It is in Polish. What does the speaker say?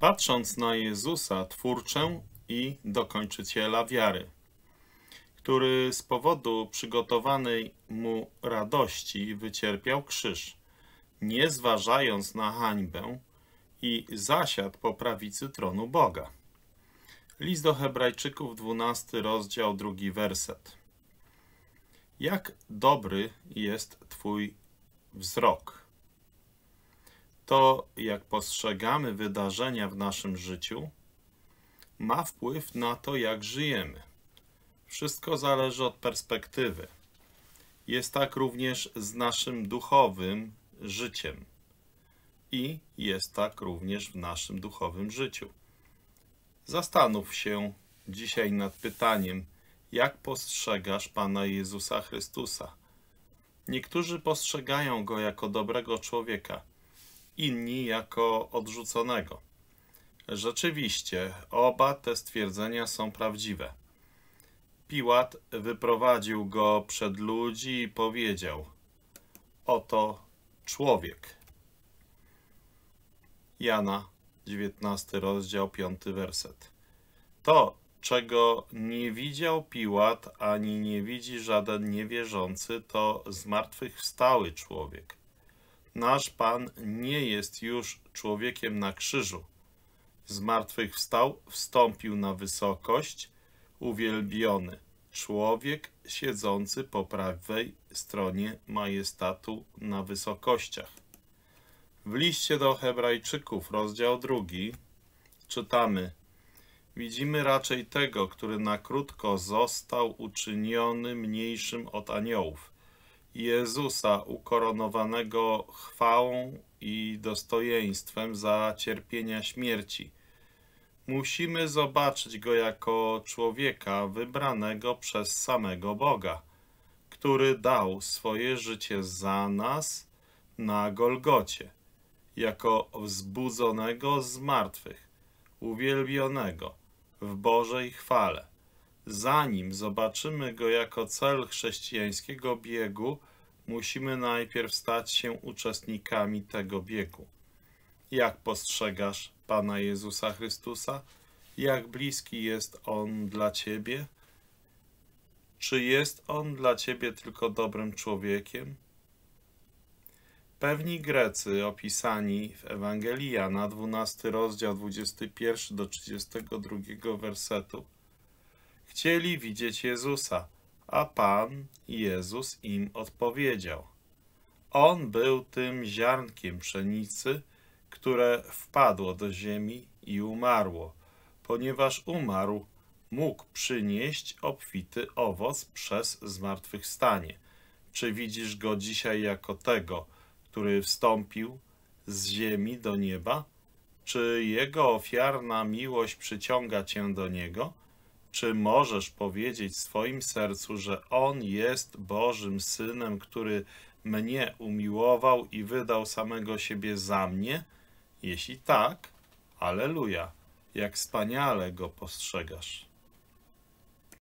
Patrząc na Jezusa, Twórcę i Dokończyciela wiary, który z powodu przygotowanej mu radości wycierpiał krzyż, nie zważając na hańbę, i zasiadł po prawicy tronu Boga. List do Hebrajczyków, 12 rozdział, 2 werset. Jak dobry jest Twój wzrok. To, jak postrzegamy wydarzenia w naszym życiu, ma wpływ na to, jak żyjemy. Wszystko zależy od perspektywy. Jest tak również z naszym duchowym życiem. I jest tak również w naszym duchowym życiu. Zastanów się dzisiaj nad pytaniem, jak postrzegasz Pana Jezusa Chrystusa. Niektórzy postrzegają Go jako dobrego człowieka, inni jako odrzuconego. Rzeczywiście, oba te stwierdzenia są prawdziwe. Piłat wyprowadził Go przed ludzi i powiedział: oto człowiek. Jana, 19 rozdział, 5 werset. To, czego nie widział Piłat, ani nie widzi żaden niewierzący, to zmartwychwstały człowiek. Nasz Pan nie jest już człowiekiem na krzyżu. Zmartwychwstał, wstąpił na wysokość, uwielbiony. Człowiek siedzący po prawej stronie majestatu na wysokościach. W liście do Hebrajczyków, rozdział 2, czytamy: widzimy raczej tego, który na krótko został uczyniony mniejszym od aniołów, Jezusa ukoronowanego chwałą i dostojeństwem za cierpienia śmierci. Musimy zobaczyć Go jako człowieka wybranego przez samego Boga, który dał swoje życie za nas na Golgocie, jako wzbudzonego z martwych, uwielbionego w Bożej chwale. Zanim zobaczymy Go jako cel chrześcijańskiego biegu, musimy najpierw stać się uczestnikami tego biegu. Jak postrzegasz Pana Jezusa Chrystusa? Jak bliski jest On dla Ciebie? Czy jest On dla Ciebie tylko dobrym człowiekiem? Pewni Grecy opisani w Ewangelii Jana, 12 rozdział, 21 do 32 wersetu, chcieli widzieć Jezusa, a Pan Jezus im odpowiedział: On był tym ziarnkiem pszenicy, które wpadło do ziemi i umarło. Ponieważ umarł, mógł przynieść obfity owoc przez zmartwychwstanie. Czy widzisz Go dzisiaj jako tego, który wstąpił z ziemi do nieba? Czy Jego ofiarna miłość przyciąga Cię do Niego? Czy możesz powiedzieć w swoim sercu, że On jest Bożym Synem, który mnie umiłował i wydał samego siebie za mnie? Jeśli tak, alleluja, jak wspaniale Go postrzegasz.